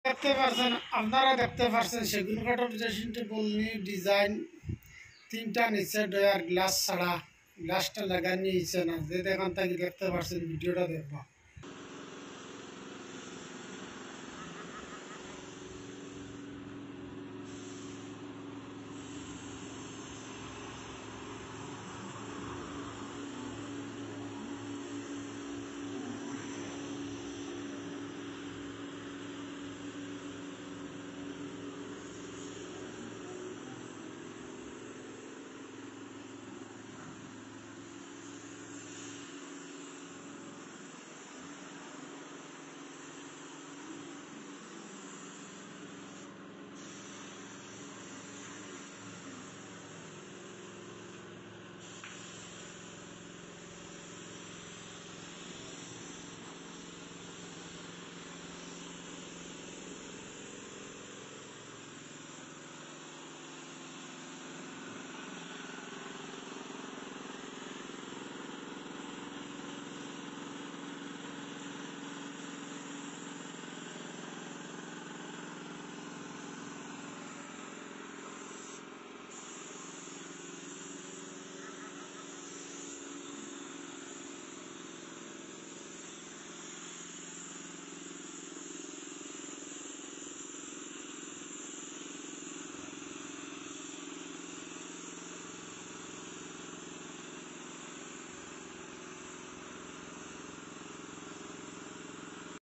দেখতে পারছেন, আপনারা দেখতে পারছেন সেগুন কাঠের ড্রেসিং টেবিল ডিজাইন তিনটা নিচে ডয়ার গ্লাস ছাড়া গ্লাসটা লাগানি নিচে না যে দেখান থাকি দেখতে পারছেন ভিডিওটা দেখবা।